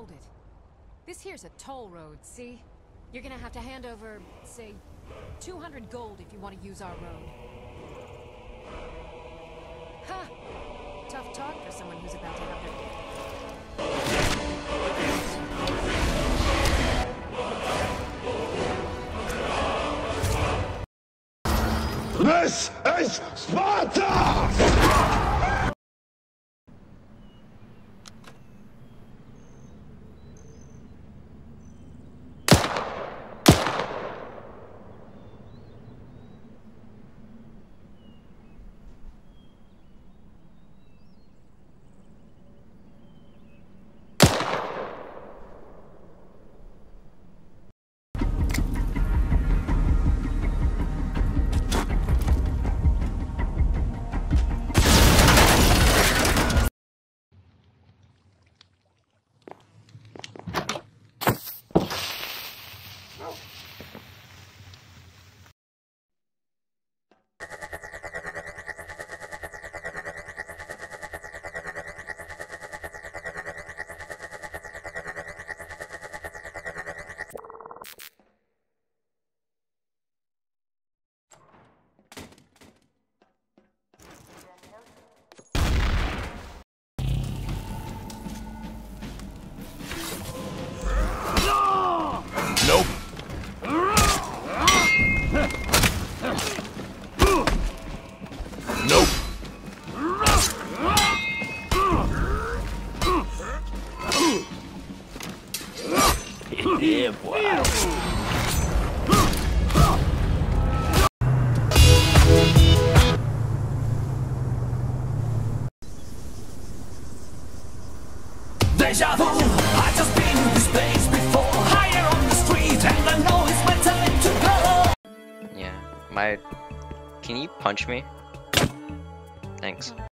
hold it. This here's a toll road, see? You're gonna have to hand over, say, 200 gold if you want to use our road. Ha! Tough talk for someone who's about to have their day. This is Sparta! Nope. Nope. Yeah, boy. Deja vu, I just been in this place before. Higher on the street, and I know it's my time to go. Yeah, can you punch me? Thanks.